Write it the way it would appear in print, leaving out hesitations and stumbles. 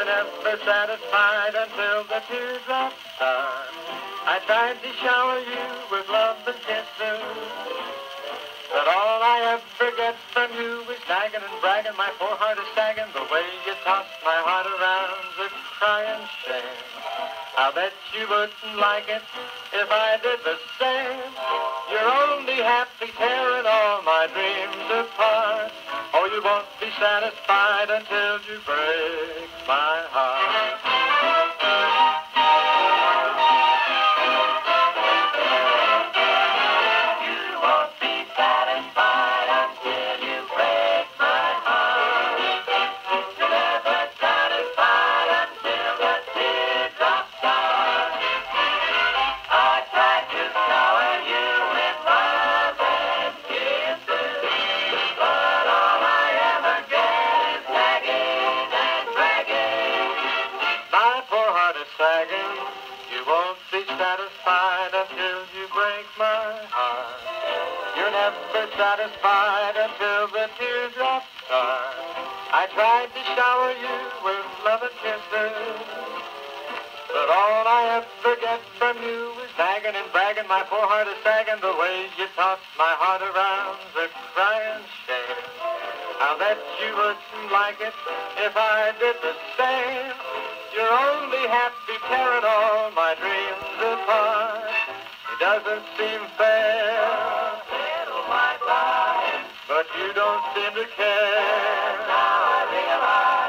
You're never satisfied until the teardrops start. I tried to shower you with love and kisses, but all I ever get from you is nagging and bragging. My poor heart is sagging the way you toss my heart around the crying shame. I bet you wouldn't like it if I did the same. You're only happy tearing all my dreams apart. Oh, you won't be satisfied until you break my heart. You won't be satisfied until you break my heart. You're never satisfied until the teardrops start. I tried to shower you with love and kisses, but all I ever get is nagging and bragging. My poor heart is sagging. You won't be satisfied until you break my heart. You're never satisfied until the teardrops start. I tried to shower you with love and kisses, but all I ever get from you is nagging and bragging. My poor heart is sagging the way you toss my heart around the crying shame. I'll bet you wouldn't like it if I did the same. You're only happy tearing all my dreams apart. It doesn't seem fair, little white lie, but you don't seem to care. Now I realize